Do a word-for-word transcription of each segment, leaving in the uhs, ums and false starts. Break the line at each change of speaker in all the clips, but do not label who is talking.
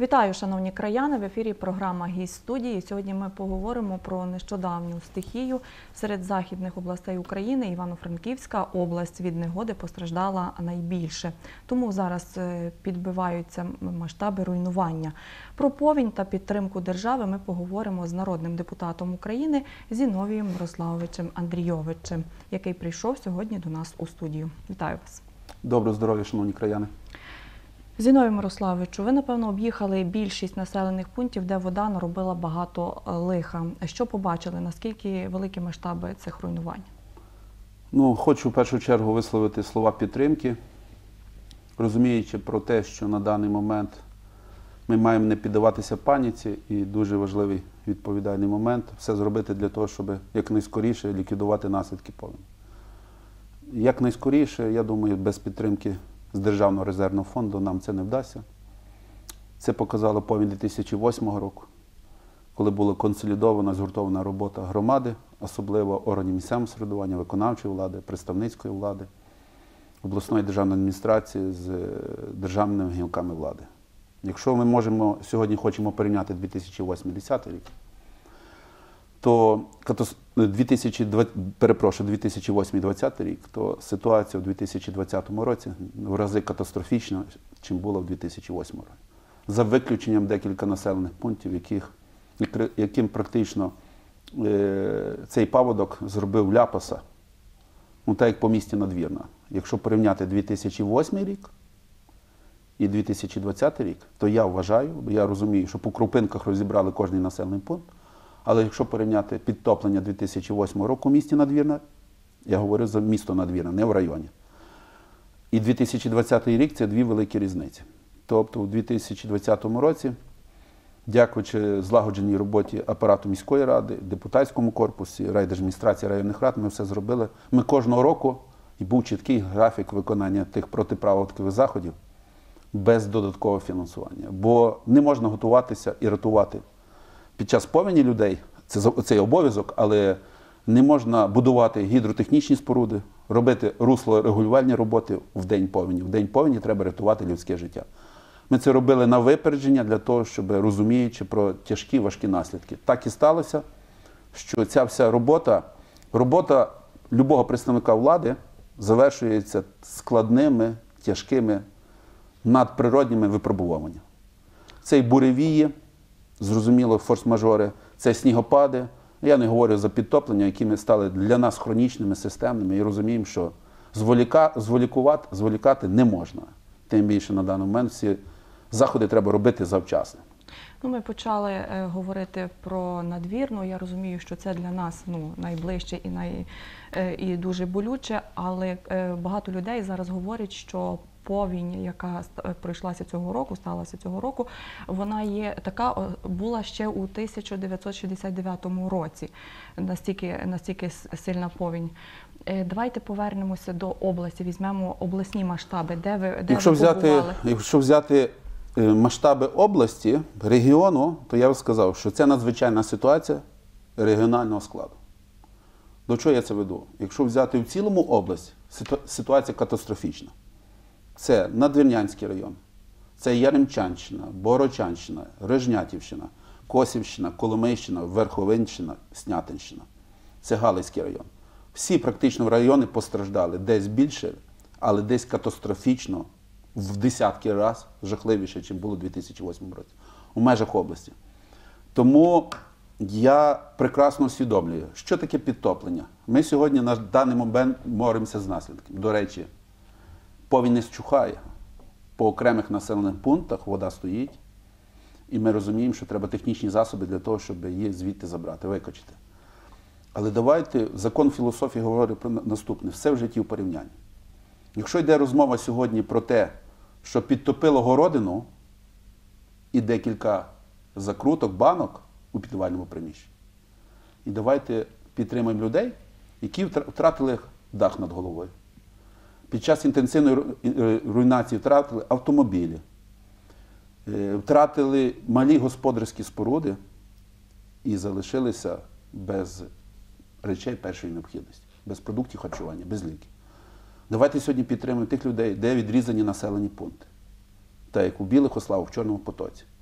Вітаю, шановні краяни! В ефірі програма «Гість студії». Сьогодні ми поговоримо про нещодавню стихію. Серед західних областей України Івано-Франківська область від негоди постраждала найбільше. Тому зараз підбиваються масштаби руйнування. Про повінь та підтримку держави ми поговоримо з народним депутатом України Зіновієм Мирославовичем Андрійовичем, який прийшов сьогодні до нас у студію. Вітаю вас!
Доброго здоров'я, шановні краяни!
Зіновію Мирославовичу, ви, напевно, об'їхали більшість населених пунктів, де вода наробила багато лиха. Що побачили? Наскільки великі масштаби цих руйнувань?
Ну, хочу в першу чергу висловити слова підтримки, розуміючи про те, що на даний момент ми маємо не піддаватися паніці і дуже важливий відповідальний момент – все зробити для того, щоб якнайскоріше ліквідувати наслідки повені. Якнайскоріше, я думаю, без підтримки з Державного резервного фонду нам це не вдасться. Це показала повінь дві тисячі восьмого року, коли була консолідована, згуртована робота громади, особливо органів місцевого самоврядування, виконавчої влади, представницької влади, обласної державної адміністрації з державними гілками влади. Якщо ми можемо, сьогодні хочемо порівняти дві тисячі восьмий - дві тисячі десятий рік, то дві тисячі восьмий - двадцятий рік, то ситуація у дві тисячі двадцятому році в рази катастрофічна, чим була в дві тисячі восьмому році. За виключенням декілька населених пунктів, яких, яким практично е, цей паводок зробив ляпаса, ну так як по місті Надвірна. Якщо порівняти дві тисячі восьмий рік і дві тисячі двадцятий рік, то я вважаю, я розумію, що по крупинках розібрали кожний населений пункт, але якщо порівняти підтоплення дві тисячі восьмого року в місті Надвірна, я говорю за місто Надвірна, не в районі, і дві тисячі двадцятий рік – це дві великі різниці. Тобто у дві тисячі двадцятому році, дякуючи злагодженій роботі апарату міської ради, депутатському корпусі, райдержадміністрації районних рад, ми все зробили. Ми кожного року, і був чіткий графік виконання тих протипаводкових заходів без додаткового фінансування. Бо не можна готуватися і рятувати під час повені людей, це цей обов'язок, але не можна будувати гідротехнічні споруди, робити руслорегулювальні роботи в день повені. В день повені треба рятувати людське життя. Ми це робили на випередження для того, щоб розуміючи про тяжкі, важкі наслідки. Так і сталося, що ця вся робота, робота любого представника влади завершується складними, тяжкими, надприродніми випробуваннями. Це і буревії, зрозуміло, форс-мажори, це снігопади. Я не говорю за підтоплення, які стали для нас хронічними, системними, і розуміємо, що зволіка, зволікувати, зволікати не можна. Тим більше на даний момент всі заходи треба робити завчасно.
Ну, ми почали е, говорити про Надвірну. Я розумію, що це для нас ну, найближче і, най, е, і дуже болюче, але е, багато людей зараз говорять, що повінь, яка пройшлася цього року, сталася цього року, вона є така, була ще у тисяча дев'ятсот шістдесят дев'ятому році, настільки, настільки сильна повінь. Давайте повернемося до області, візьмемо обласні масштаби, де ви, де
якщо
ви
взяти,
побували?
Якщо взяти масштаби області, регіону, то я б сказав, що це надзвичайна ситуація регіонального складу. До чого я це веду? Якщо взяти в цілому область, ситуація катастрофічна. Це Надвірнянський район, це Яремчанщина, Богородчанщина, Рожнятівщина, Косівщина, Коломийщина, Верховинщина, Снятинщина. Це Галицький район. Всі практично райони постраждали, десь більше, але десь катастрофічно, в десятки разів жахливіше, ніж було у дві тисячі восьмому році, у межах області. Тому я прекрасно усвідомлюю, що таке підтоплення. Ми сьогодні на даний момент боремося з наслідками. До речі, повінь не вщухає. По окремих населених пунктах вода стоїть, і ми розуміємо, що треба технічні засоби для того, щоб її звідти забрати, викачати. Але давайте, закон філософії говорить про наступне, все в житті в порівнянні. Якщо йде розмова сьогодні про те, що підтопило городину і декілька закруток, банок у підвальному приміщенні, і давайте підтримаємо людей, які втратили дах над головою. Під час інтенсивної руйнації втратили автомобілі, втратили малі господарські споруди і залишилися без речей першої необхідності, без продуктів харчування, без ліків. Давайте сьогодні підтримуємо тих людей, де відрізані населені пункти. Так як у Білих Ославах, в Чорному Потоці.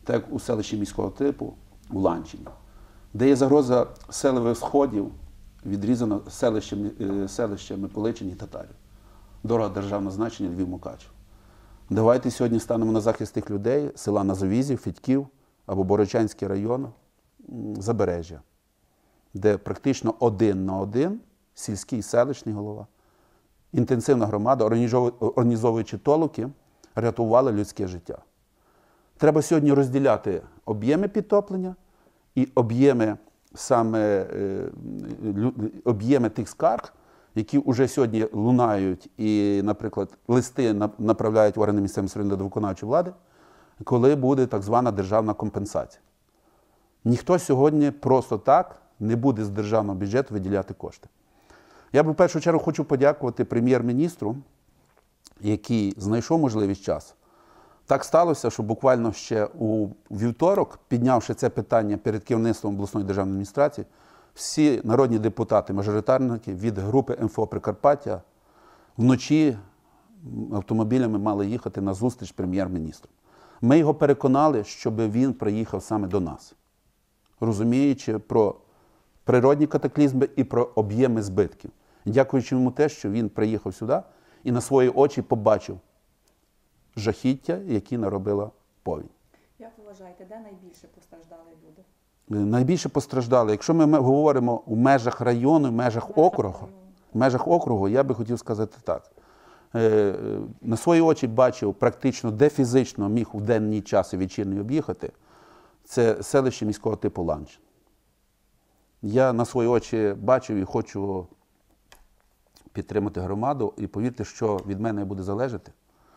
так як у селищі міського типу, у Ланчині, де є загроза селових сходів, відрізано селище, е, селище Миколичин і Татарів. Дорога державного значення Львів-Мукачево. Давайте сьогодні станемо на захист тих людей, села Назовізів, Федьків або Борочанський район, Забережжя, де практично один на один сільський селищний голова, інтенсивна громада, організовуючи толоки, рятували людське життя. Треба сьогодні розділяти об'єми підтоплення і об'єми саме об'єми тих скарг, які вже сьогодні лунають і, наприклад, листи направляють в органи місцевого самоврядування до виконавчої влади, коли буде так звана державна компенсація. Ніхто сьогодні просто так не буде з державного бюджету виділяти кошти. Я б в першу чергу хочу подякувати прем'єр-міністру, який знайшов можливість часу. Так сталося, що буквально ще у вівторок, піднявши це питання перед керівництвом обласної державної адміністрації, всі народні депутати-мажоритарники від групи ем еф о Прикарпаття вночі автомобілями мали їхати на зустріч прем'єр-міністру. Ми його переконали, щоб він приїхав саме до нас, розуміючи про природні катаклізми і про об'єми збитків. І дякуючи йому те, що він приїхав сюди і на свої очі побачив жахіття, які наробила повінь.
Як ви вважаєте, де найбільше постраждали люди?
Найбільше постраждали. Якщо ми говоримо у межах району, в межах округу, в межах округу, я би хотів сказати так. На свої очі бачив практично, де фізично міг у денний час і вечірній об'їхати, це селище міського типу Ланчин. Я на свої очі бачив і хочу підтримати громаду, і повірте, що від мене буде залежати.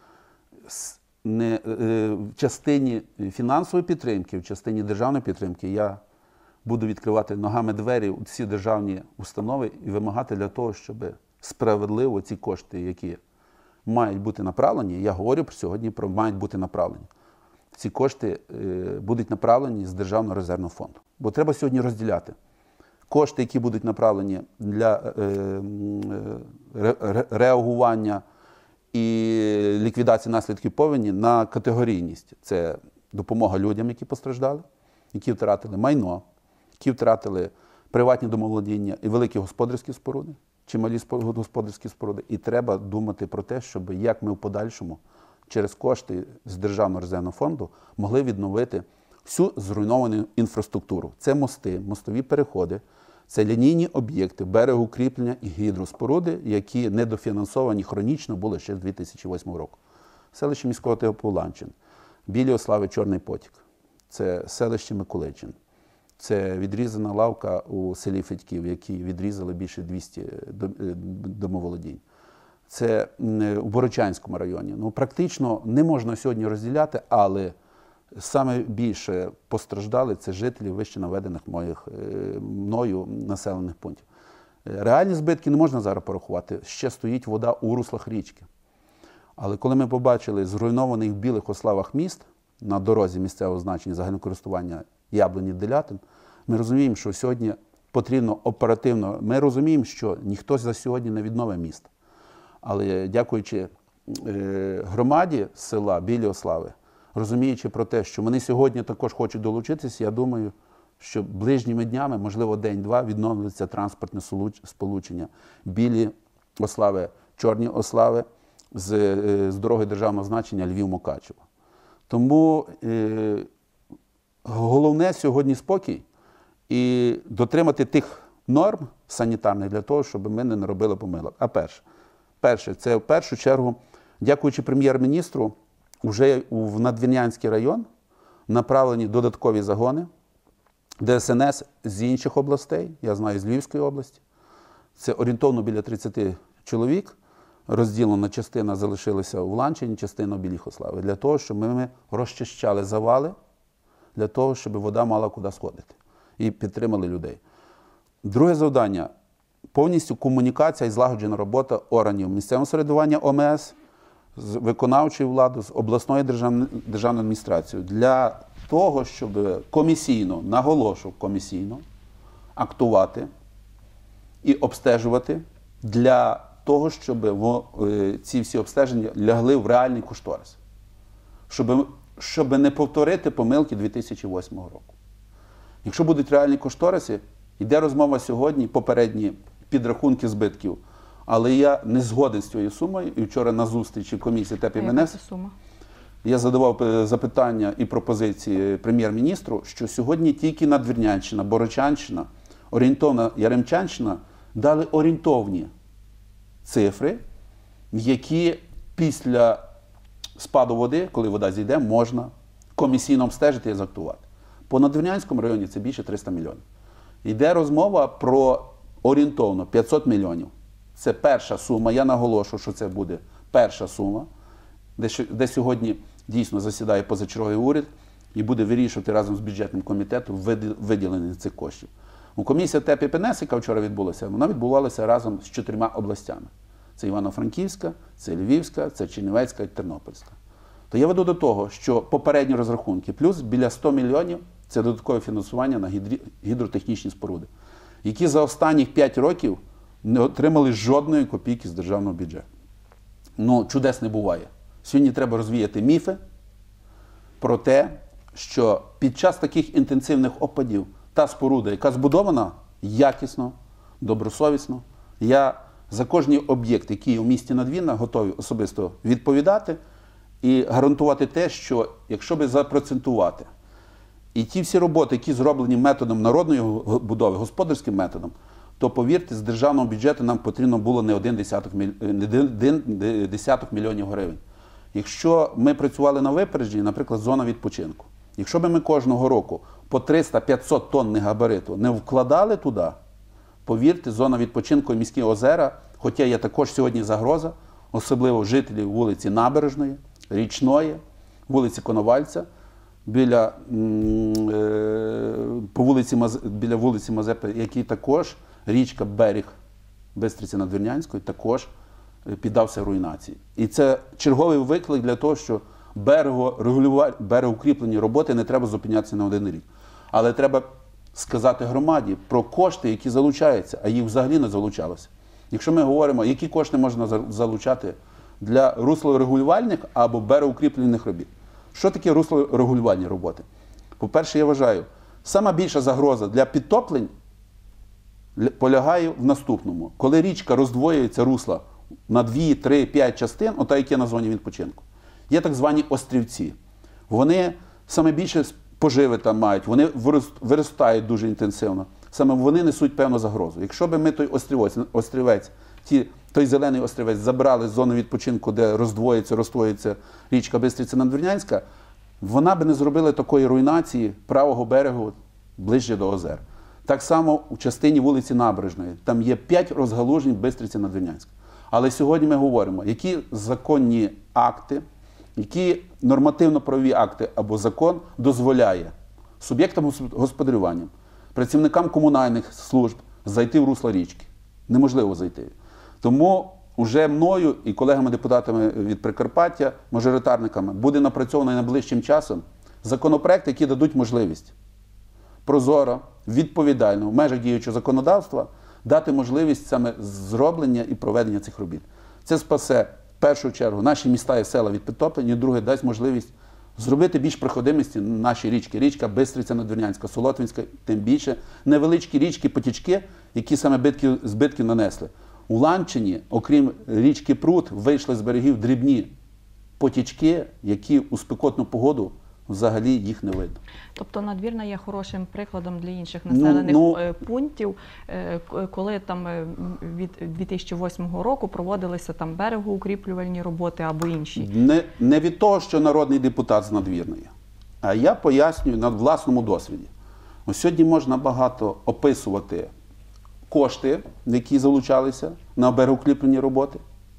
Не, в частині фінансової підтримки, в частині державної підтримки я буду відкривати ногами двері у всі державні установи і вимагати для того, щоб справедливо ці кошти, які мають бути направлені, я говорю сьогодні про мають бути направлені, ці кошти будуть направлені з Державного резервного фонду. Бо треба сьогодні розділяти кошти, які будуть направлені для реагування і ліквідації наслідків повені на категорійність. Це допомога людям, які постраждали, які втратили майно, які втратили приватні домоволодіння і великі господарські споруди, чи малі господарські споруди. І треба думати про те, щоб як ми в подальшому через кошти з Державного резервного фонду могли відновити всю зруйновану інфраструктуру. Це мости, мостові переходи, це лінійні об'єкти, берегоукріплення і гідроспоруди, які недофінансовані хронічно були ще з дві тисячі восьмого року. Селище міського типу Ланчин, Білі Ослави, Чорний Потік, це селище Миколичин, це відрізана лавка у селі Федьків, які відрізали більше двісті домоволодінь. Це у Борочанському районі. Ну, практично не можна сьогодні розділяти, але саме більше постраждали це жителі вище наведених моїх, мною населених пунктів. Реальні збитки не можна зараз порахувати. Ще стоїть вода у руслах річки. Але коли ми побачили зруйнованих в Білих Ославах міст на дорозі місцевого значення загального користування Яблунів-Делятин, ми розуміємо, що сьогодні потрібно оперативно. Ми розуміємо, що ніхто за сьогодні не відновить міст. Але дякуючи громаді села Білі Ослави, розуміючи про те, що вони сьогодні також хочуть долучитися, я думаю, що ближніми днями, можливо, день-два, відновлюється транспортне сполучення Білі Ослави, Чорні Ослави з, з дороги державного значення Львів-Мукачево. Тому е, головне сьогодні спокій і дотримати тих норм санітарних для того, щоб ми не наробили помилок. А перше, перше це в першу чергу, дякуючи прем'єр-міністру, вже в Надвірнянський район направлені додаткові загони Де Ес Ен Ес з інших областей, я знаю, з Львівської області. Це орієнтовно біля тридцяти чоловік. Розділена частина залишилася у Ланчині, частина в Білій Ославі. Для того, щоб ми розчищали завали, для того, щоб вода мала куди сходити. І підтримали людей. Друге завдання – повністю комунікація і злагоджена робота органів місцевого самоврядування О Ем Ес, з виконавчою владою, з обласною державною, державною адміністрацією. Для того, щоб комісійно, наголошу комісійно, актувати і обстежувати для того, щоб ці всі обстеження лягли в реальний кошторис. Щоб щоб не повторити помилки дві тисячі восьмого року. Якщо будуть реальні кошториси, йде розмова сьогодні, попередні підрахунки збитків, але я не згоден з цією сумою, і вчора на зустрічі комісії ТЕП і
А яка
МНС
це сума?
я задавав запитання і пропозиції прем'єр-міністру, що сьогодні тільки Надвірнянщина, Борочанщина, орієнтовна Яремчанщина дали орієнтовні цифри, які після спаду води, коли вода зійде, можна комісійно обстежити і заактувати. По Надвірнянському районі це більше триста мільйонів. Йде розмова про орієнтовно п'ятсот мільйонів. Це перша сума, я наголошую, що це буде перша сума, де, де сьогодні дійсно засідає позачерговий уряд і буде вирішувати разом з бюджетним комітетом виділення цих коштів. У комісія ТЕП і ПНС, яка вчора відбулася, вона відбувалася разом з чотирма областями. Це Івано-Франківська, це Львівська, це Чернівецька і Тернопільська. То я веду до того, що попередні розрахунки, плюс біля ста мільйонів – це додаткове фінансування на гідрі... гідротехнічні споруди, які за останніх п'ять років не отримали жодної копійки з державного бюджету. Ну, чудес не буває. Сьогодні треба розвіяти міфи про те, що під час таких інтенсивних опадів та споруда, яка збудована якісно, добросовісно, я за кожний об'єкт, який є в місті Надвірна, готовий особисто відповідати і гарантувати те, що якщо би запроцентувати і ті всі роботи, які зроблені методом народної будови, господарським методом, то, повірте, з державного бюджету нам потрібно було не один десяток, не один десяток мільйонів гривень. Якщо ми працювали на випередженні, наприклад, зона відпочинку, якщо б ми кожного року по триста-п'ятсот тонн габариту не вкладали туди, повірте, зона відпочинку і міські озера, хоча є також сьогодні загроза, особливо жителів вулиці Набережної, Річної, вулиці Коновальця, біля, по вулиці, біля вулиці Мазепи, які також річка берег Бистриці Надвірнянської також піддався руйнації. І це черговий виклик для того, що берегоукріплені роботи не треба зупинятися на один рік. Але треба сказати громаді про кошти, які залучаються, а їх взагалі не залучалося. Якщо ми говоримо, які кошти можна залучати для руслорегулювальних або берегоукріплених робіт. Що таке руслорегулювальні роботи? По-перше, я вважаю, сама більша загроза для підтоплень полягає в наступному. Коли річка роздвоюється русла на дві, три, п'ять частин, ота, як є на зоні відпочинку, є так звані острівці. Вони саме більше поживи там мають, вони виростають дуже інтенсивно. Саме вони несуть певну загрозу. Якщо б ми той острівець, острівець ті, той зелений острівець забрали з зони відпочинку, де роздвоїться, розтворюється річка Бистриця Надвірнянська, вона б не зробила такої руйнації правого берегу ближче до озер. Так само у частині вулиці Набережної. Там є п'ять розгалужень Бистриці Надвірнянська. Але сьогодні ми говоримо, які законні акти, які нормативно-правові акти або закон дозволяє суб'єктам господарювання, працівникам комунальних служб зайти в русло річки. Неможливо зайти. Тому вже мною і колегами-депутатами від Прикарпаття, мажоритарниками, буде напрацьований найближчим часом законопроекти, які дадуть можливість прозоро, відповідально, в межах діючого законодавства дати можливість саме зроблення і проведення цих робіт. Це спасе, в першу чергу, наші міста і села від підтоплення, і друге, дасть можливість зробити більш проходимості наші річки. Річка Бистриця Надвірнянська, Солотвинська, тим більше невеличкі річки, потічки, які саме збитки, збитки нанесли. У Ланчині, окрім річки Прут, вийшли з берегів дрібні потічки, які у спекотну погоду взагалі їх не видно.
Тобто Надвірна є хорошим прикладом для інших населених ну, ну, пунктів, коли там від дві тисячі восьмого року проводилися там берегоукріплювальні роботи або інші.
Не, не від того, що народний депутат з Надвірної, а я пояснюю на власному досвіді. Ось сьогодні можна багато описувати кошти, які залучалися на берегоукріплені роботи.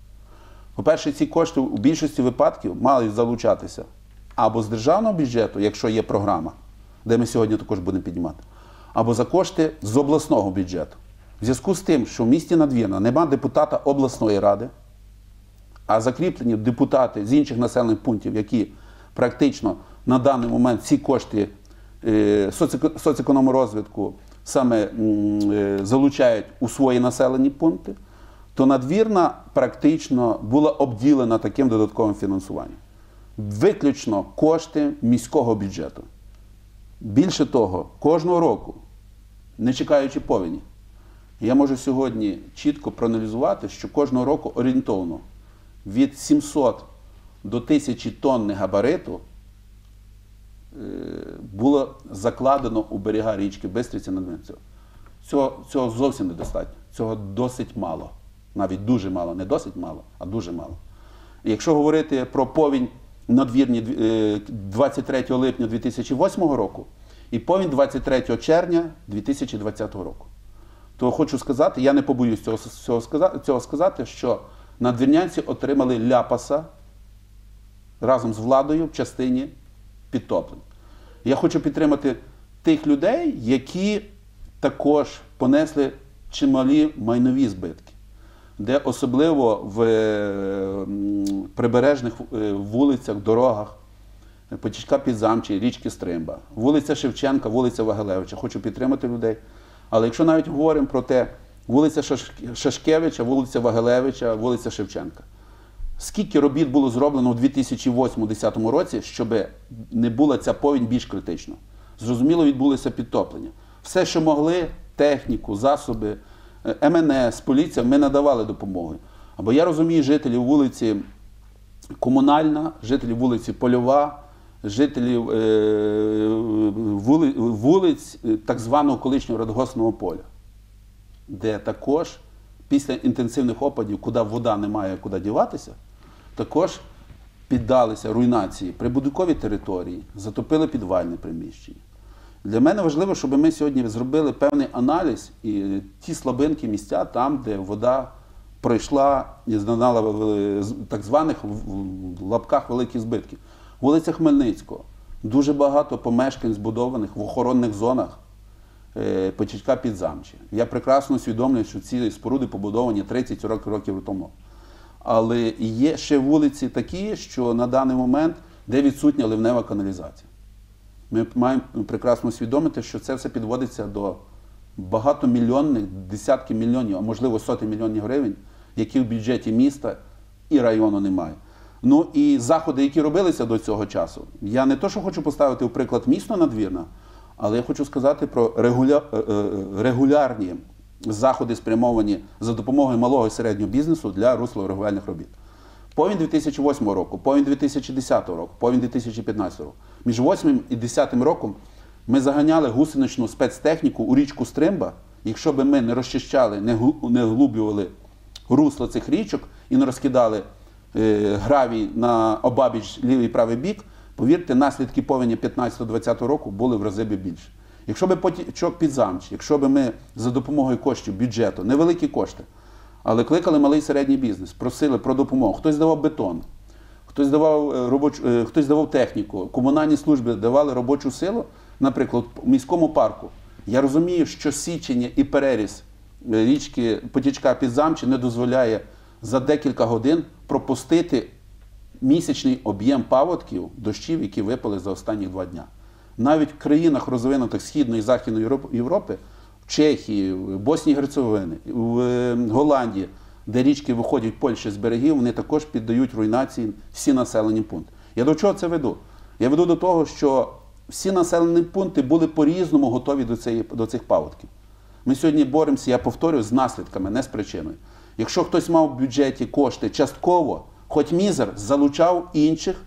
По-перше, ці кошти у більшості випадків мають залучатися або з державного бюджету, якщо є програма, де ми сьогодні також будемо піднімати, або за кошти з обласного бюджету. В зв'язку з тим, що в місті Надвірна нема депутата обласної ради, а закріплені депутати з інших населених пунктів, які практично на даний момент ці кошти соцекономрозвитку саме залучають у свої населені пункти, то Надвірна практично була обділена таким додатковим фінансуванням. виключно кошти міського бюджету. Більше того, кожного року, не чекаючи повені, я можу сьогодні чітко проаналізувати, що кожного року орієнтовно від сімсот до тисячі тонн габариту було закладено у берега річки Бистриця на Донецьку. Цього, цього зовсім недостатньо. Цього досить мало. Навіть дуже мало. Не досить мало, а дуже мало. І якщо говорити про повінь надвірні двадцять третього липня дві тисячі восьмого року і повінь двадцять третього червня дві тисячі двадцятого року, то хочу сказати, я не побоюсь цього, цього, сказати, цього сказати, що надвірнянці отримали ляпаса разом з владою в частині підтоплень. Я хочу підтримати тих людей, які також понесли чималі майнові збитки, де особливо в прибережних вулицях, дорогах, Потічка Підзамчий, річки Стримба, вулиця Шевченка, вулиця Вагилевича. Хочу підтримати людей. Але якщо навіть говоримо про те, вулиця Шашкевича, вулиця Вагилевича, вулиця Шевченка. Скільки робіт було зроблено у дві тисячі восьмому - дві тисячі десятому році, щоб не була ця повінь більш критична? Зрозуміло, відбулися підтоплення. Все, що могли, техніку, засоби, ем ен ес, поліція, ми надавали допомоги. Або я розумію жителів вулиці Комунальна, жителів вулиці Польова, жителів е, вули, вулиць так званого колишнього радгоспного поля, де також після інтенсивних опадів, куди вода не має куди діватися, також піддалися руйнації прибудинкові території, затопили підвальне приміщення. Для мене важливо, щоб ми сьогодні зробили певний аналіз і ті слабинки місця, там, де вода пройшла і зазнала так званих в лапках великих збитків. Вулиця Хмельницького. Дуже багато помешкань збудованих в охоронних зонах Потічка Підзамчі. Я прекрасно усвідомлюю, що ці споруди побудовані тридцять років тому. Але є ще вулиці такі, що на даний момент, де відсутня ливнева каналізація. Ми маємо прекрасно усвідомити, що це все підводиться до багатомільйонних, десятки мільйонів, а можливо сотень мільйонів гривень, які в бюджеті міста і району немає. Ну і заходи, які робилися до цього часу, я не то, що хочу поставити в приклад місто Надвірна, але я хочу сказати про регуля... регулярні заходи, спрямовані за допомогою малого і середнього бізнесу для руслорегулювальних робіт. Повінь дві тисячі восьмого року, повінь дві тисячі десятого року, повінь дві тисячі п'ятнадцятого року. Між восьмим і десятим роком ми заганяли гусеничну спецтехніку у річку Стримба. Якщо б ми не розчищали, не глублювали русло цих річок і не розкидали е, гравій на обабіч лівий і правий бік, повірте, наслідки повені п'ятнадцятого-двадцятого року були в рази більше. Якщо б Потічок Підзамчий, якщо б ми за допомогою коштів бюджету, невеликі кошти, але кликали малий і середній бізнес, просили про допомогу, хтось давав бетон, хтось давав, робоч... хтось давав техніку, комунальні служби давали робочу силу, наприклад, в міському парку. Я розумію, що січення і переріз річки Потічка Підзамчий не дозволяє за декілька годин пропустити місячний об'єм паводків, дощів, які випали за останні два дня. Навіть в країнах розвинутих Східної і Західної Європи, в Чехії, в Боснії і Герцеговині, в Голландії, де річки виходять Польщі з берегів, вони також піддають руйнації всі населені пункти. Я до чого це веду? Я веду до того, що всі населені пункти були по-різному готові до, цієї, до цих паводків. Ми сьогодні боремося, я повторюю, з наслідками, не з причиною. Якщо хтось мав в бюджеті кошти частково, хоч мізер, залучав інших,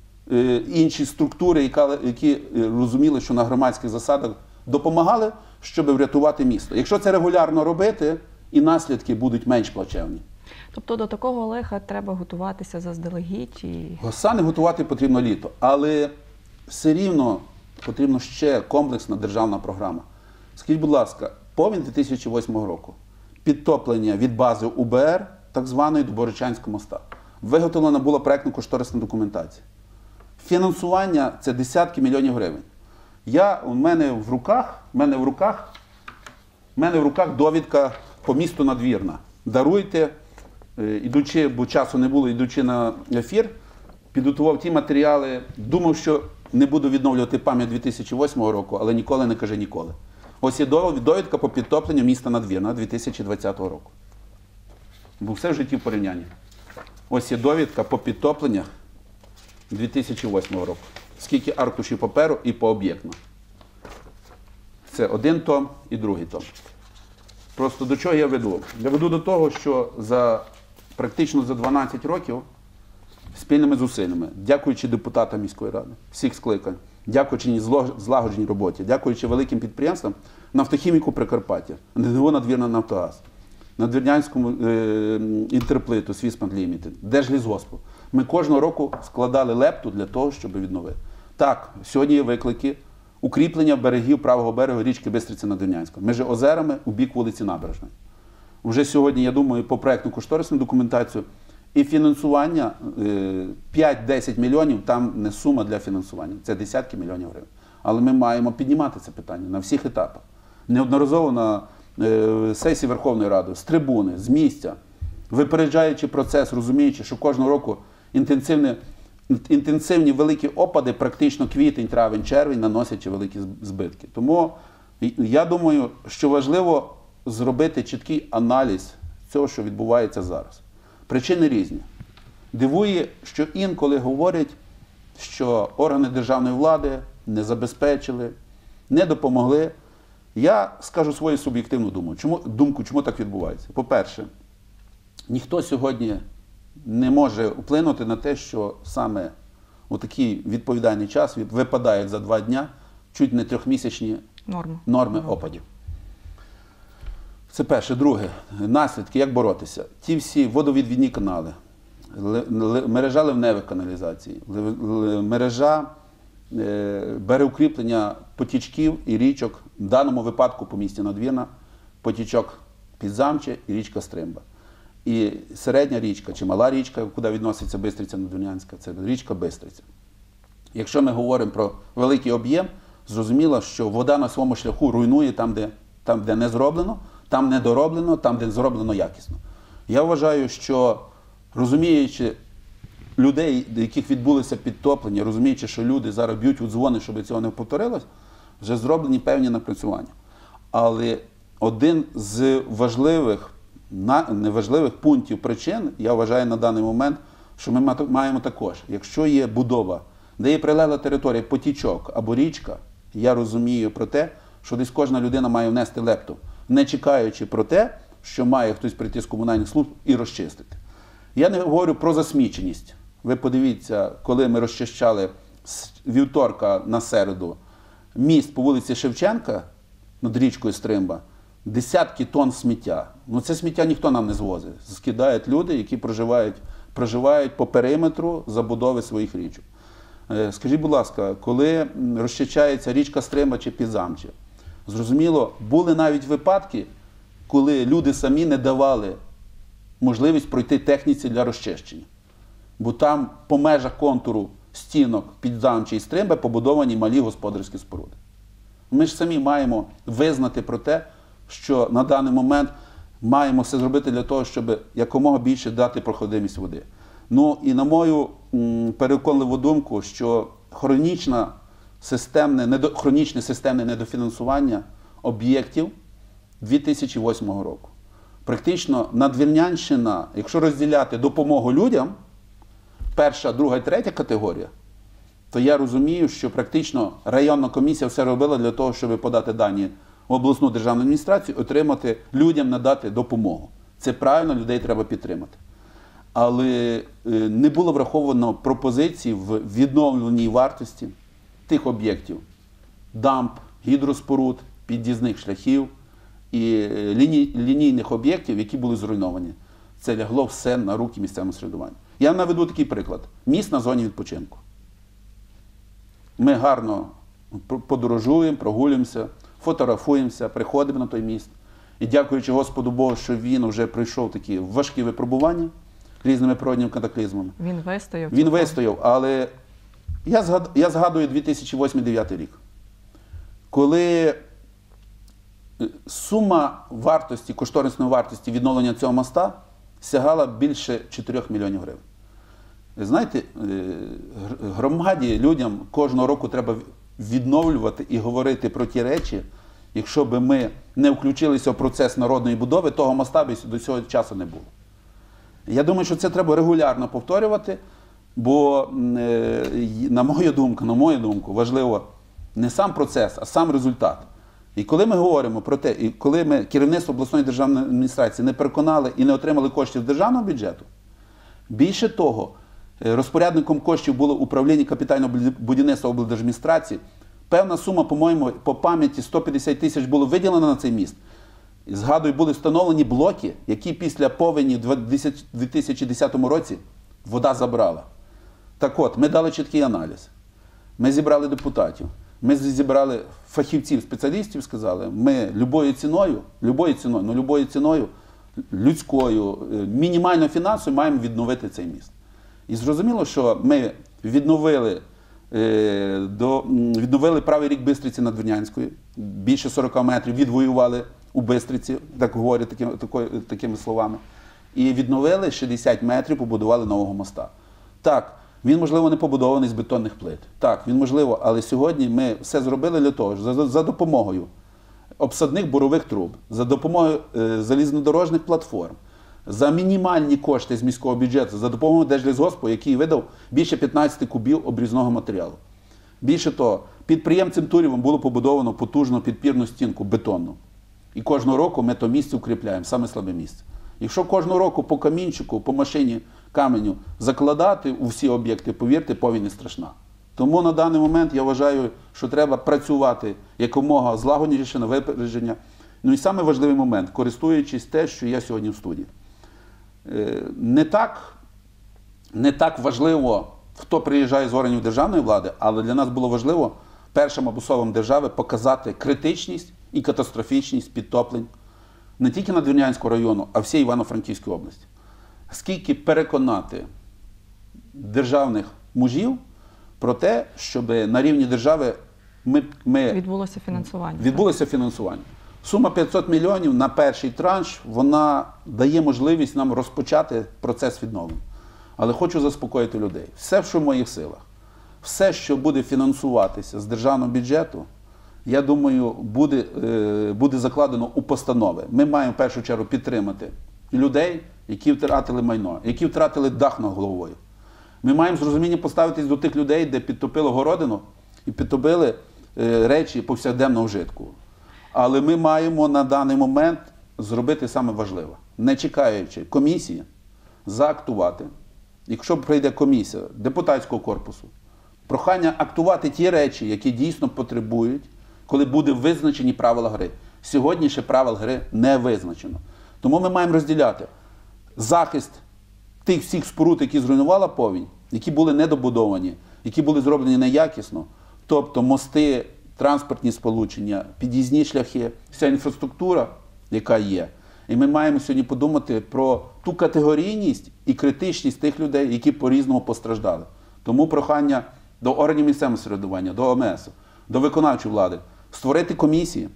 е, інші структури, які, які розуміли, що на громадських засадах допомагали, щоб врятувати місто. Якщо це регулярно робити, і наслідки будуть менш плачевні.
Тобто до такого лиха треба готуватися заздалегідь? І...
Саме готувати потрібно літо, але все рівно потрібна ще комплексна державна програма. Скажіть, будь ласка, повінь дві тисячі восьмого року, підтоплення від бази у бе ер, так званої до Боричанського моста. Виготовлена була проєктно-кошторисна документація. Фінансування – це десятки мільйонів гривень. Я, у мене в руках, в мене в руках, в мене в руках довідка по місту Надвірна. Даруйте, ідучи, бо часу не було, ідучи на ефір, підготував ті матеріали, думав, що не буду відновлювати пам'ять дві тисячі восьмого року, але ніколи не кажи ніколи. Ось є довідка по підтопленню міста Надвірна дві тисячі двадцятого року. Бо все в житті в порівнянні. Ось є довідка по підтопленнях дві тисячі восьмого року. Скільки аркушів паперу і пооб'єктно. Це один том і другий том. Просто до чого я веду? Я веду до того, що за практично за дванадцять років спільними зусиллями, дякуючи депутатам міської ради, всіх скликань, дякуючи злагодженій роботі, дякуючи великим підприємствам, Нафтохіміку Прикарпаття, НГО «Надвірна Нафтогаз», Надвірнянському е, Інтерплиту, Свіспанд Лімітед, Держлісгоспу. Ми кожного року складали лепту для того, щоб відновити. Так, сьогодні є виклики укріплення берегів правого берегу річки Бистриця-Надвірнянська, між озерами у бік вулиці Набережної. Вже сьогодні, я думаю, по проєктно-кошторисну документацію і фінансування п'ять-десять мільйонів, там не сума для фінансування, це десятки мільйонів гривень. Але ми маємо піднімати це питання на всіх етапах. Неодноразово на е, сесії Верховної Ради, з трибуни, з місця, випереджаючи процес, розуміючи, що кожного року інтенсивні, інтенсивні великі опади, практично квітень, травень, червень, наносять великі збитки. Тому я думаю, що важливо зробити чіткий аналіз цього, що відбувається зараз. Причини різні. Дивує, що інколи говорять, що органи державної влади не забезпечили, не допомогли. Я скажу свою суб'єктивну думку. Чому, думку, чому так відбувається. По-перше, ніхто сьогодні не може вплинути на те, що саме у такий відповідальний час випадають за два дня чуть не трьохмісячні
норми,
норми опадів. Це перше. Друге, наслідки, як боротися. Ті всі водовідвідні канали, мережа ливневих каналізацій, мережа береукріплення потічків і річок, в даному випадку по місті Надвірна, потічок Підзамче і річка Стримба. І середня річка, чи мала річка, куди відноситься Бистриця-Надвірнянська, це річка Бистриця. Якщо ми говоримо про великий об'єм, зрозуміло, що вода на своєму шляху руйнує там, де, там, де не зроблено, там не дороблено, там, де зроблено якісно. Я вважаю, що розуміючи людей, яких відбулися підтоплення, розуміючи, що люди зараз б'ють у дзвони, щоб цього не повторилось, вже зроблені певні напрацювання. Але один з важливих, неважливих пунктів причин, я вважаю на даний момент, що ми маємо також, якщо є будова, де є прилегла територія, потічок або річка, я розумію про те, що десь кожна людина має внести лепту, не чекаючи про те, що має хтось прийти з комунальних служб і розчистити. Я не говорю про засміченість. Ви подивіться, коли ми розчищали з вівторка на середу міст по вулиці Шевченка над річкою Стримба, десятки тонн сміття. Ну це сміття ніхто нам не звозить. Скидають люди, які проживають, проживають по периметру забудови своїх річок. Скажіть, будь ласка, коли розчищається річка Стримба чи Підзамче, зрозуміло, були навіть випадки, коли люди самі не давали можливість пройти техніці для розчищення. Бо там по межах контуру стінок Підзамче і Стримби побудовані малі господарські споруди. Ми ж самі маємо визнати про те, що на даний момент маємо все зробити для того, щоб якомога більше дати проходимість води. Ну і на мою м, переконливу думку, що хронічне системне, недо, хронічне системне недофінансування об'єктів дві тисячі восьмого року. Практично Надвірнянщина, якщо розділяти допомогу людям, перша, друга і третя категорія, то я розумію, що практично районна комісія все робила для того, щоб подати дані в обласну державну адміністрацію, отримати людям, надати допомогу. Це правильно, людей треба підтримати. Але не було враховано пропозицій в відновленій вартості тих об'єктів – дамб, гідроспоруд, під'їзних шляхів і ліній, лінійних об'єктів, які були зруйновані. Це лягло все на руки місцевому самоврядуванню. Я наведу такий приклад. Міст на зоні відпочинку. Ми гарно подорожуємо, прогулюємося, фотографуємося, приходимо на той міст. І дякуючи Господу Богу, що він вже пройшов такі важкі випробування різними природними катаклізмами.
Він вистояв.
Він вистояв, але я згадую, я згадую дві тисячі восьмий - дві тисячі дев'ятий рік, коли сума вартості, кошторисної вартості відновлення цього моста сягала більше чотирьох мільйонів гривень. Знаєте, громаді, людям кожного року треба відновлювати і говорити про ті речі. Якщо б ми не включилися в процес народної будови, того моста б до цього часу не було. Я думаю, що це треба регулярно повторювати. Бо, е, на мою думку, на мою думку, важливо не сам процес, а сам результат. І коли ми говоримо про те, і коли ми керівництво обласної державної адміністрації не переконали і не отримали коштів з державного бюджету, більше того, розпорядником коштів було управління капітального будівництва облдержадміністрації, певна сума, по-моєму, по пам'яті сто п'ятдесят тисяч було виділено на цей міст. І, згадую, були встановлені блоки, які після повені в дві тисячі десятому році вода забрала. Так от, ми дали чіткий аналіз. Ми зібрали депутатів, ми зібрали фахівців, спеціалістів, сказали, ми любою ціною, любою ціною, ну любою ціною, людською, мінімально фінансовою маємо відновити цей міст. І зрозуміло, що ми відновили, е, до, відновили правий рік Бистриці Надвірнянської, більше сорока метрів відвоювали у Бистриці, так говорять такими, такою, такими словами, і відновили шістдесят метрів, побудували нового моста. Так, він, можливо, не побудований з бетонних плит. Так, він можливо, але сьогодні ми все зробили для того, за, за допомогою обсадних бурових труб, за допомогою е, залізнодорожних платформ, за мінімальні кошти з міського бюджету, за допомогою Держлісгоспу, який видав більше п'ятнадцяти кубів обрізного матеріалу. Більше того, підприємцем Турєвим було побудовано потужну підпірну стінку бетонну. І кожного року ми то місце укріпляємо, саме слабе місце. Якщо кожного року по камінчику, по машині каменю закладати у всі об'єкти, повірте, повінь не страшна. Тому на даний момент я вважаю, що треба працювати якомога злагодніше на випередження. Ну і саме важливий момент, користуючись те, що я сьогодні в студії. Не так, не так важливо, хто приїжджає з органів державної влади, але для нас було важливо першим або держави показати критичність і катастрофічність підтоплень не тільки Надвірнянського району, а всієї Івано-Франківської області. Скільки переконати державних мужів про те, щоб на рівні держави ми, ми
відбулося фінансування.
Відбулося фінансування. Сума п'ятсот мільйонів на перший транш, вона дає можливість нам розпочати процес відновлення. Але хочу заспокоїти людей. Все, що в моїх силах, все, що буде фінансуватися з державного бюджету, я думаю, буде, буде закладено у постанови. Ми маємо в першу чергу підтримати людей, які втратили майно, які втратили дах над головою. Ми маємо з розумінням поставитись до тих людей, де підтопило городину і підтопили речі повсякденного вжитку. Але ми маємо на даний момент зробити саме важливе. Не чекаючи комісії, заактувати. Якщо прийде комісія депутатського корпусу, прохання актувати ті речі, які дійсно потребують, коли буде визначені правила гри. Сьогодні ще правил гри не визначено. Тому ми маємо розділяти захист тих всіх споруд, які зруйнувала повінь, які були недобудовані, які були зроблені неякісно, тобто мости, транспортні сполучення, під'їзні шляхи, вся інфраструктура, яка є. І ми маємо сьогодні подумати про ту категорійність і критичність тих людей, які по-різному постраждали. Тому прохання до органів місцевого самоврядування, до О М С, до виконавчої влади, створити комісії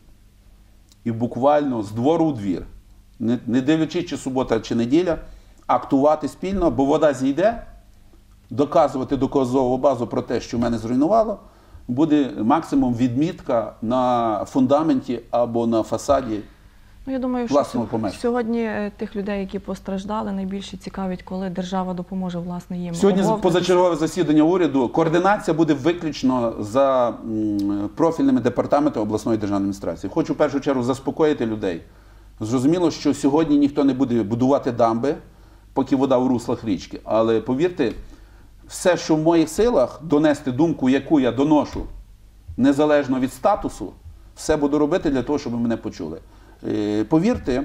і буквально з двору у двір, не, не дивлячись, чи субота, чи неділя, актувати спільно, бо вода зійде, доказувати доказову базу про те, що мене зруйнувало, буде максимум відмітка на фундаменті або на фасаді.
Ну, я думаю, що
власного помешкання.
Сьогодні тих людей, які постраждали, найбільше цікавить, коли держава допоможе, власне, їм.
Сьогодні
оговтатися.
позачергове засідання уряду. Координація буде виключно за м, профільними департаментами обласної державної адміністрації. Хочу в першу чергу заспокоїти людей. Зрозуміло, що сьогодні ніхто не буде будувати дамби, поки вода в руслах річки. Але повірте, все, що в моїх силах, донести думку, яку я доношу, незалежно від статусу, все буду робити для того, щоб мене почули. Повірте,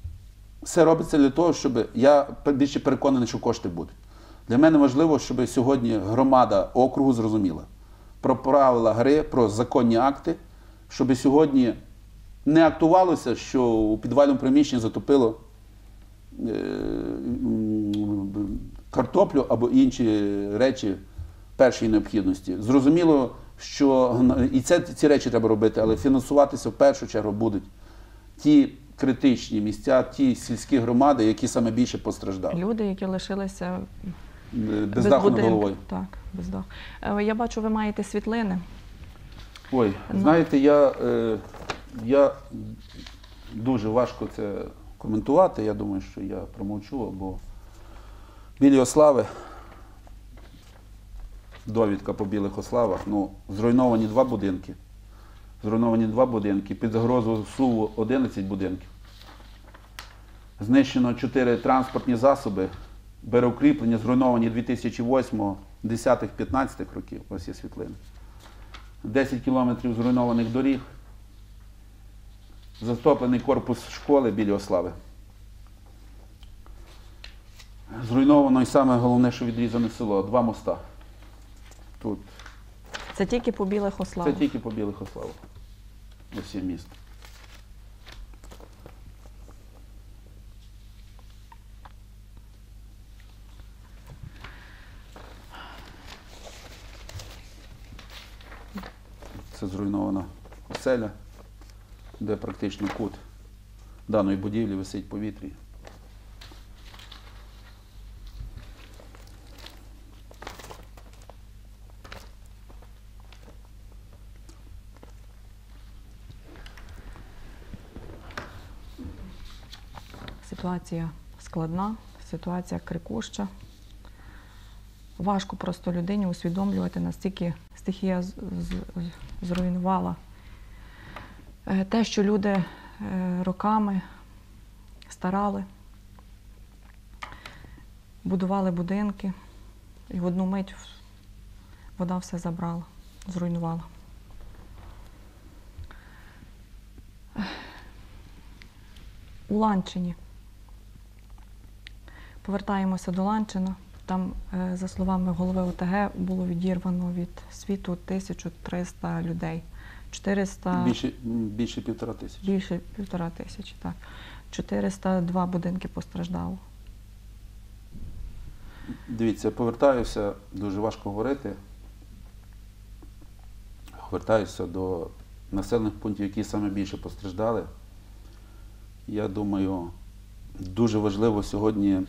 все робиться для того, щоб я більше переконаний, що кошти будуть. Для мене важливо, щоб сьогодні громада округу зрозуміла про правила гри, про законні акти, щоб сьогодні не актувалося, що у підвальному приміщенні затопило картоплю або інші речі першої необхідності. Зрозуміло, що і це, ці речі треба робити, але фінансуватися в першу чергу будуть ті критичні місця, ті сільські громади, які саме більше постраждали.
Люди, які лишилися
без,
без
даху над
будинку.
головою.
Так, без даху. Я бачу, ви маєте світлини.
Ой, знаєте, я, е, я дуже важко це коментувати. Я думаю, що я промовчу, бо біля Ослави довідка по Білих Ославах. Ну, зруйновані два будинки. Зруйновані два будинки. Під загрозою суву одинадцять будинків. Знищено чотири транспортні засоби. Береукріплення зруйновані дві тисячі восьмого, десятих, п'ятнадцятих років. Ось є світлини. десять кілометрів зруйнованих доріг. Затоплений корпус школи Білі Ослави. Зруйновано і саме головне, що відрізане село. Два моста. Тут.
Це тільки по Білих Ославах?
Це тільки по Білих Ославах. Ось є місто. Це зруйнована оселя, де практично кут даної будівлі висить в повітрі.
Ситуація складна, ситуація крикуща. Важко просто людині усвідомлювати, настільки стихія з- з- зруйнувала Е, те, що люди е, роками старали, будували будинки, і в одну мить вода все забрала, зруйнувала. У Ланчині. Повертаємося до Ланчина. Там, е, за словами голови О Те Ге, було відірвано від світу тисячу триста людей. чотириста...
Більше, більше півтора тисячі.
Більше півтора тисячі, так. чотириста два будинки постраждало.
Дивіться, повертаюся, дуже важко говорити. Повертаюся до населених пунктів, які саме більше постраждали. Я думаю, дуже важливо сьогодні,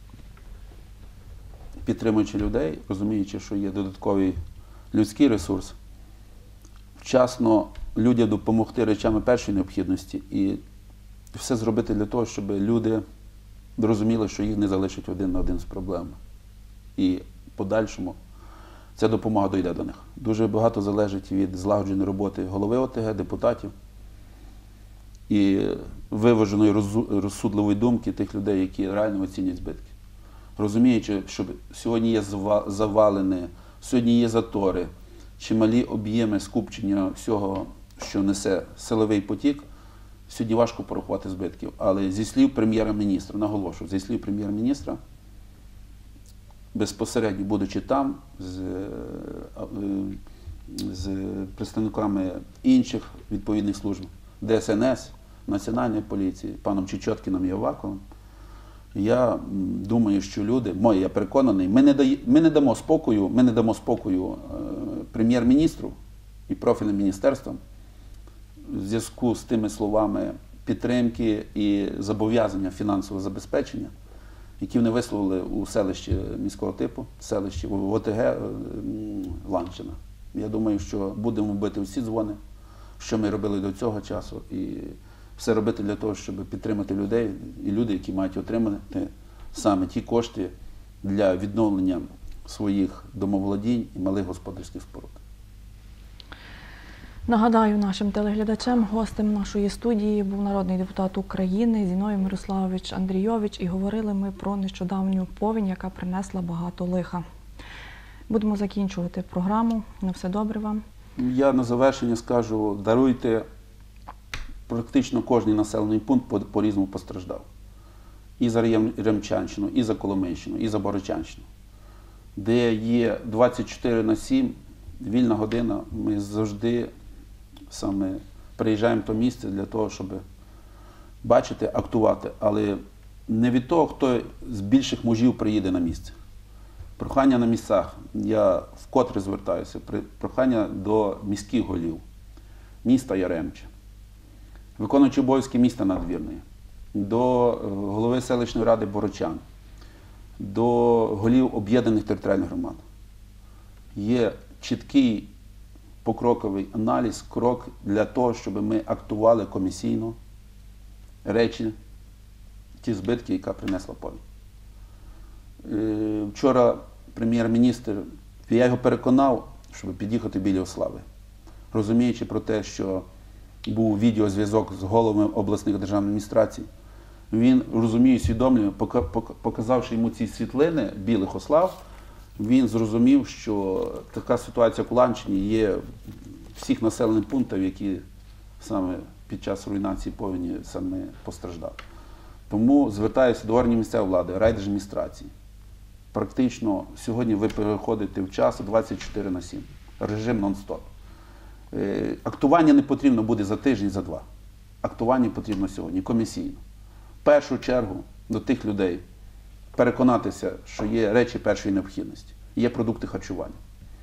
підтримуючи людей, розуміючи, що є додатковий людський ресурс, вчасно людям допомогти речами першої необхідності і все зробити для того, щоб люди розуміли, що їх не залишать один на один з проблемами. І в подальшому ця допомога дійде до них. Дуже багато залежить від злагодженої роботи голови О Те Ге, депутатів і виваженої розу- розсудливої думки тих людей, які реально оцінюють збитки. Розуміючи, що сьогодні є зва- завалини, сьогодні є затори, чималі об'єми скупчення всього, що несе силовий потік, сьогодні важко порахувати збитків. Але зі слів прем'єра-міністра, наголошую, зі слів прем'єр-міністра, безпосередньо будучи там, з, е, з представниками інших відповідних служб, Де Ес Ен Ес, Національної поліції, паном Чечоткіним і Аваковим, я м, думаю, що люди, мої, я переконаний, ми не, дає, ми не дамо спокою, ми не дамо спокою е, прем'єр-міністру і профільним міністерствам в зв'язку з тими словами підтримки і зобов'язання фінансового забезпечення, які вони висловили у селищі міського типу, селищі в О Те Ге м, Ланчина. Я думаю, що будемо бити всі дзвони, що ми робили до цього часу, і все робити для того, щоб підтримати людей і люди, які мають отримати саме ті кошти для відновлення своїх домоволодінь і малих господарських споруд.
Нагадаю нашим телеглядачам, гостем нашої студії був народний депутат України Зіновій Мирославович Андрійович, і говорили ми про нещодавню повінь, яка принесла багато лиха. Будемо закінчувати програму. На все добре вам.
Я на завершення скажу, даруйте, практично кожен населений пункт по- по-різному постраждав. І за Рем- Ремчанщину, і за Коломийщину, і за Борочанщину. Де є двадцять чотири на сім, вільна година, ми завжди саме приїжджаємо в то місце для того, щоб бачити, актувати. Але не від того, хто з більших мужів приїде на місце. Прохання на місцях. Я вкотре звертаюся. При- Прохання до міських голів міста Яремча, виконуючи обов'язки міста Надвірної, до е, голови селищної ради Борочан, до голів об'єднаних територіальних громад. Є чіткий покроковий аналіз, крок для того, щоб ми актували комісійно речі, ті збитки, яка принесла повінь. Е, Вчора прем'єр-міністр Я його переконав, щоб під'їхати біля Ослави, розуміючи про те, що був відеозв'язок з головами обласних державних адміністрацій. Він, розумію, свідомлює, пока- пока- показавши йому ці світлини білих Ослав, він зрозумів, що така ситуація в Ланчині є в всіх населених пунктах, які саме під час руйнації повені саме постраждали. Тому звертаюся до органів місцевої влади, райдержадміністрації. Практично сьогодні ви переходите в час двадцять чотири на сім, режим нон-стоп. Е, Актування не потрібно буде за тиждень, за два. Актування потрібно сьогодні, комісійно. В першу чергу до тих людей переконатися, що є речі першої необхідності, є продукти харчування,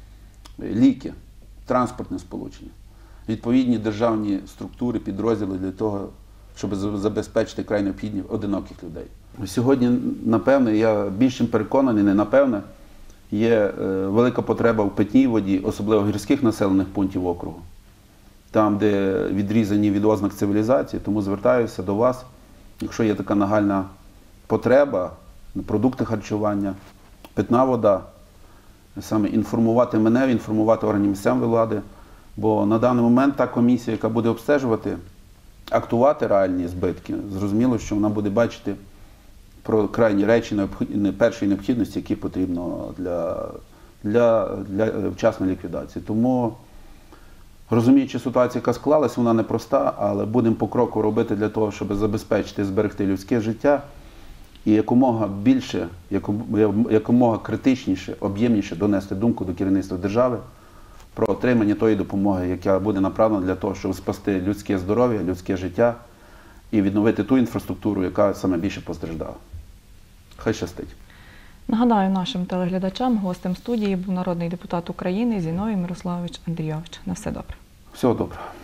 е, ліки, транспортне сполучення, відповідні державні структури, підрозділи для того, щоб за- забезпечити край необхідні одиноких людей. Сьогодні, напевне, я більш чим переконаний, не напевне, є е, велика потреба в питній воді, особливо в гірських населених пунктів округу, там, де відрізані від ознак цивілізації. Тому звертаюся до вас, якщо є така нагальна потреба, продукти харчування, питна вода, саме інформувати мене, інформувати органи місцевої влади, бо на даний момент та комісія, яка буде обстежувати, актувати реальні збитки, зрозуміло, що вона буде бачити про крайні речі необхід- першої необхідності, які потрібно для, для, для вчасної ліквідації. Тому, розуміючи ситуацію, яка склалась, вона непроста, але будемо по кроку робити для того, щоб забезпечити, зберегти людське життя і якомога більше, яком- якомога критичніше, об'ємніше донести думку до керівництва держави про отримання тої допомоги, яка буде направлена для того, щоб спасти людське здоров'я, людське життя і відновити ту інфраструктуру, яка саме більше постраждала. Хай щастить.
Нагадаю нашим телеглядачам, гостем студії був народний депутат України Зіновій Мирославович Андрійович. На все добре.
Всього доброго.